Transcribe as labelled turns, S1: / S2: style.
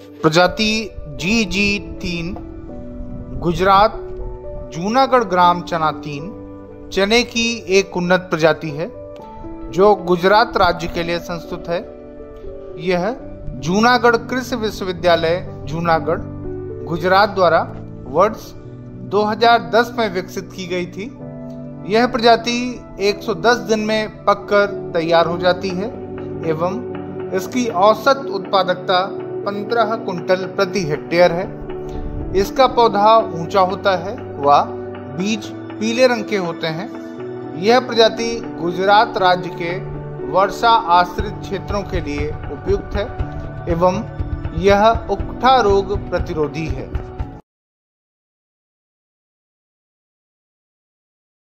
S1: प्रजाति GG3 गुजरात जूनागढ़ ग्राम चना 3 चने की एक उन्नत प्रजाति है जो गुजरात राज्य के लिए संस्तुत है। यह जूनागढ़ कृषि विश्वविद्यालय जूनागढ़ गुजरात द्वारा वर्ष 2010 में विकसित की गई थी। यह प्रजाति 110 दिन में पककर तैयार हो जाती है एवं इसकी औसत उत्पादकता 15 कुंटल प्रति हेक्टेयर है। इसका पौधा ऊंचा होता है व बीज पीले रंग के होते हैं। यह प्रजाति गुजरात राज्य के वर्षा आश्रित क्षेत्रों के लिए उपयुक्त है एवं यह उकठा रोग प्रतिरोधी है।